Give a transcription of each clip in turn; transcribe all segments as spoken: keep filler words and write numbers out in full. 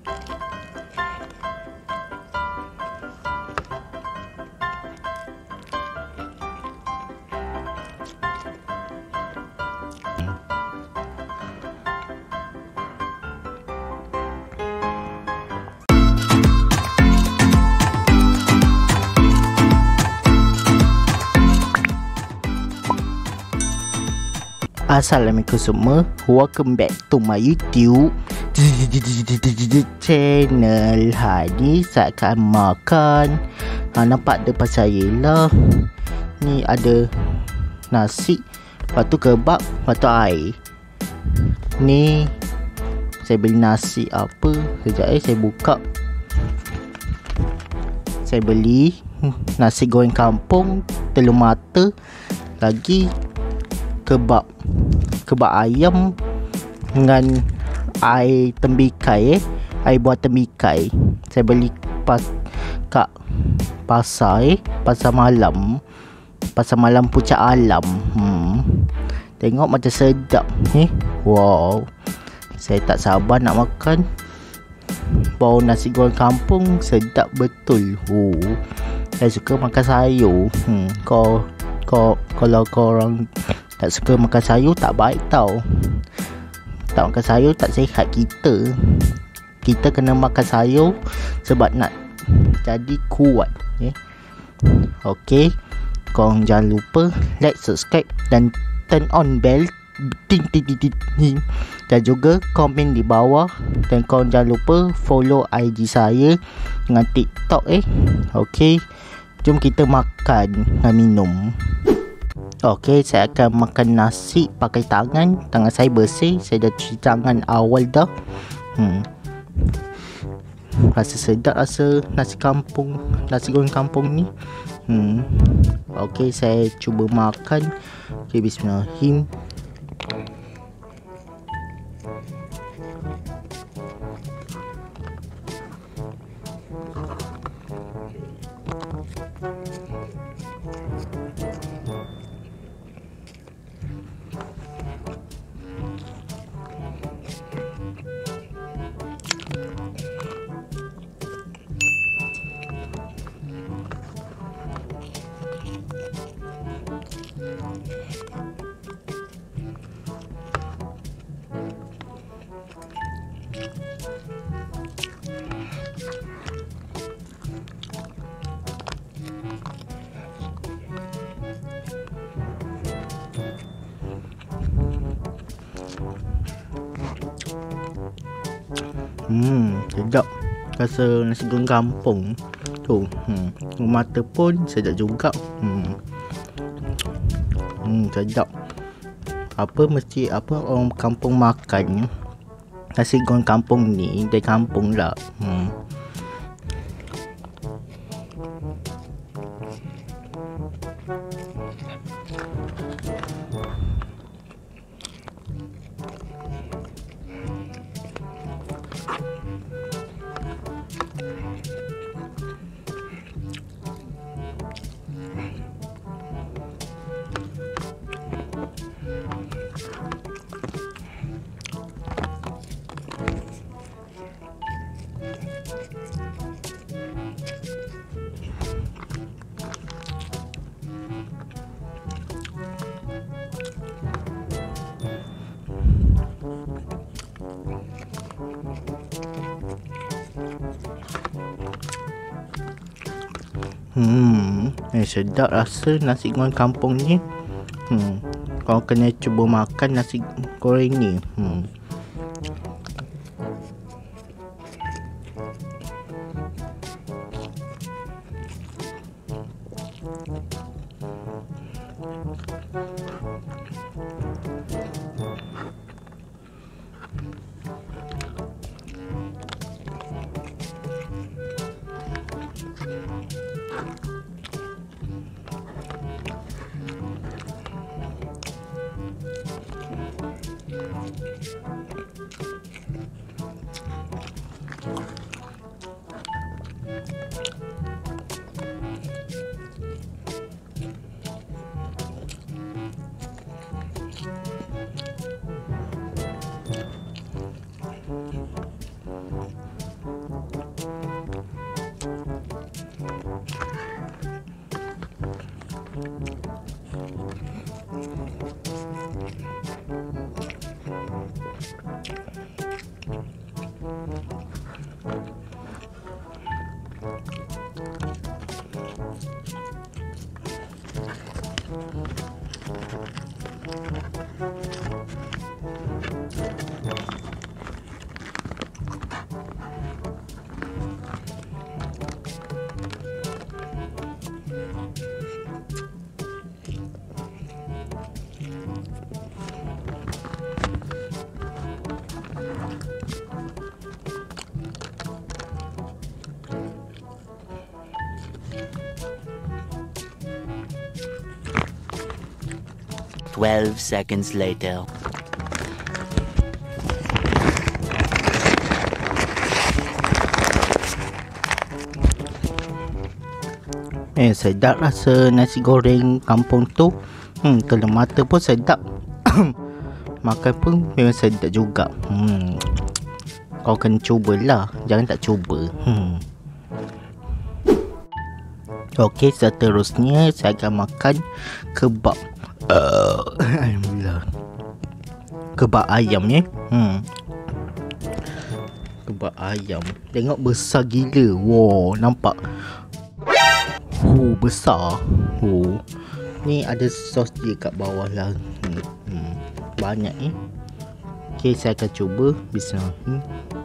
Assalamualaikum semua, welcome back to my YouTube channel. Hari ni saya akan makan. ha, Nampak depan saya lah. Ni ada nasi, lepas tu kebab, lepas tu air. Ni saya beli nasi apa, sekejap eh saya buka. Saya beli nasi goreng kampung, telur mata, lagi kebab kebab ayam dengan air tembikai eh air buah tembikai. Saya beli pas kat pasar eh pasar malam pasar malam Puncak Alam. hmm. Tengok macam sedap eh. Wow, saya tak sabar nak makan. Bau nasi goreng kampung sedap betul. Oh, saya suka makan sayur. hmm. Kau kau kalau kau orang tak suka makan sayur, tak baik tau. Tak makan sayur tak sihat kita. Kita kena makan sayur sebab nak jadi kuat. eh? Ok, korang jangan lupa like, subscribe dan turn on bell, ting ting ting ting, ting. Dan juga komen di bawah. Dan korang jangan lupa follow I G saya dengan TikTok eh. Ok, jom kita makan dan minum. Okey, saya akan makan nasi pakai tangan. Tangan saya bersih, saya dah cuci tangan awal dah. Hmm. Rasa sedap rasa nasi kampung, nasi goreng kampung ni. Hmm. Okey, saya cuba makan. Okey, bismillahirrahmanirrahim. Hmm, sedap. Rasa nasi goreng kampung tu. Hmm, mata pun sedap juga. Hmm. Hmm, sedap. Apa mesti apa orang kampung makan nasi goreng kampung ni dari kampung lah. Hmm. Hmm, eh, sedap rasa nasi goreng kampung ni. Hmm, kau kena cuba makan nasi goreng ni. Hmm. twelve seconds later. Eh, sedap rasa nasi goreng kampung tu. Hmm, telur mata pun sedap. Makan pun memang sedap juga. Hmm. Kau kena cubalah, jangan tak cuba. Hmm. Okey, seterusnya saya akan makan kebab. Uh, Alhamdulillah. Kebab ayam ya. Hmm. Kebab ayam. Tengok besar gila. Wow, nampak. Oh, besar. Oh. Ni ada sos dia kat bawah lah. Hmm. Hmm. Banyak ni. Okey, saya akan cuba. Bismillah. Hmm.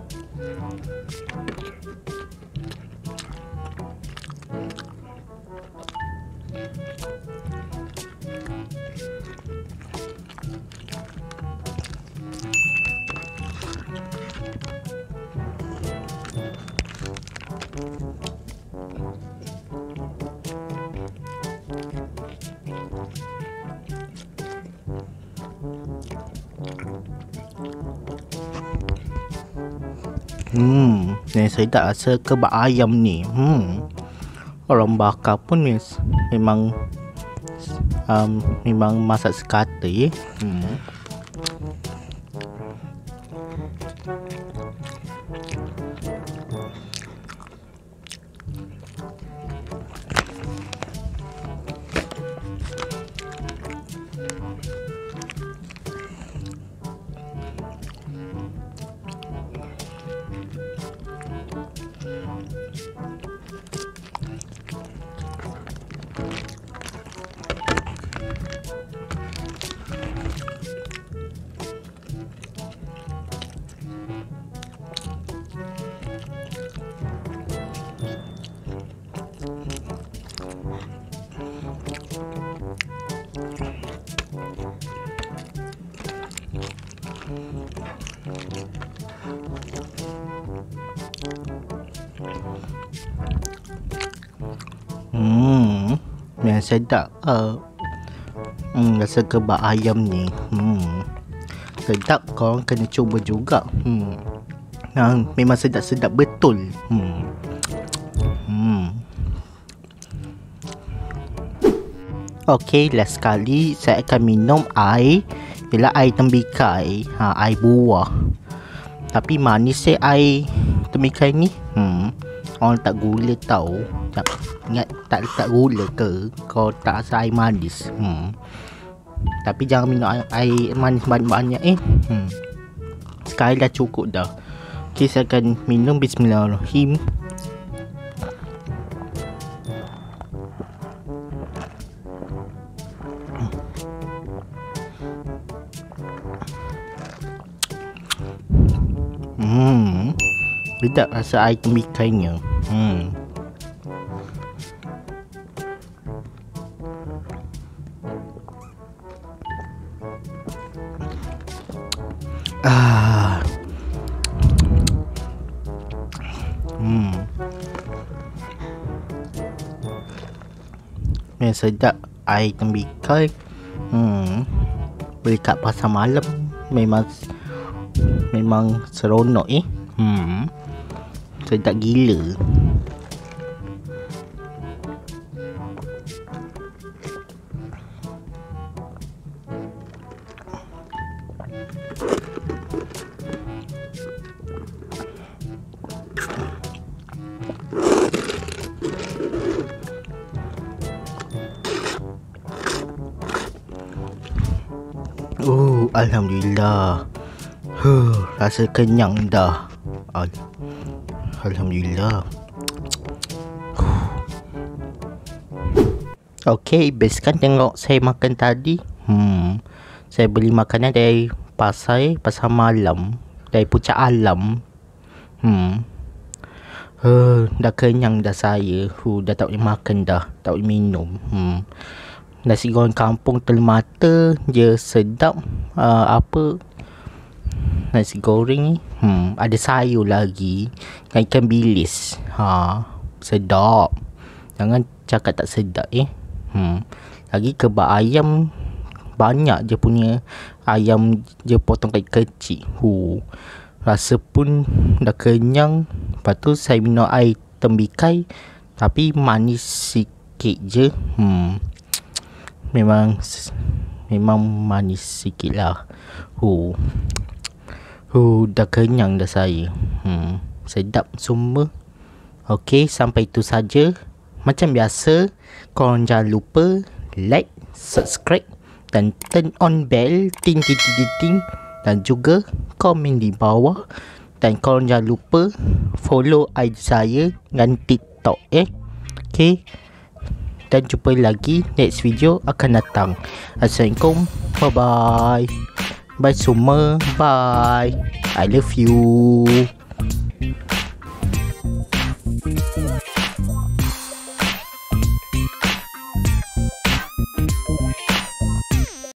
Hmm, ni saya tak rasa kebab ayam ni. Hmm. Orang bakar pun ni memang um, memang masak sekata ya. Hmm. Hmm, yang sedap. Uh, hmm, rasa kebab ayam ni. Hmm, sedap. Korang kena cuba juga. Hmm, nah, memang sedap-sedap betul. Hmm. Hmm. Okey, last sekali saya akan minum air. Ialah air tembikai. Ha, air buah. Tapi manis eh air tembikai ni. Hmm. Orang tak gula tau. Tak, ingat tak letak gula ke? Kau tak rasa air manis. Hmm. Tapi jangan minum air, air manis banyak-banyak eh. Hmm. Sekali dah cukup dah. Okay, saya akan minum. Bismillahirrahmanirrahim. Hmm. Sedap rasa air tembikainya. Hmm. Ah. Hmm. Memang sedap air tembikai. Hmm. Beli kat pasar malam memang memang seronok eh. Hmm. Sedap gila. Oh, alhamdulillah. Huh, rasa kenyang dah. Al Alhamdulillah. Okey, best kan tengok saya makan tadi. Hmm. Saya beli makanan dari pasar, pasar malam, dari Puncak Alam. Hmm. Huh, dah kenyang dah saya. Huh, dah tak boleh makan dah, tak boleh minum. Hmm. Nasi goreng kampung telur mata je sedap. Uh, apa nasi goreng ni? Hmm, ada sayur lagi. Ikan bilis. Ha, sedap. Jangan cakap tak sedap eh. Hmm. Lagi kebab ayam banyak je punya ayam je potong kecil-kecil. Hu, rasa pun dah kenyang. Lepas tu saya minum air tembikai, tapi manis sikit je. Hmm, memang memang manis sikit lah. Hu, hu, dah kenyang dah saya. Hmm, sedap semua. Okey, sampai itu saja. Macam biasa, korang jangan lupa like, subscribe dan turn on bell, ting ting ting ting, dan juga komen di bawah. Dan korang jangan lupa follow I G saya dan TikTok eh. Okay, dan jumpa lagi next video akan datang. Assalamualaikum, bye bye. Bye semua, bye. I love you.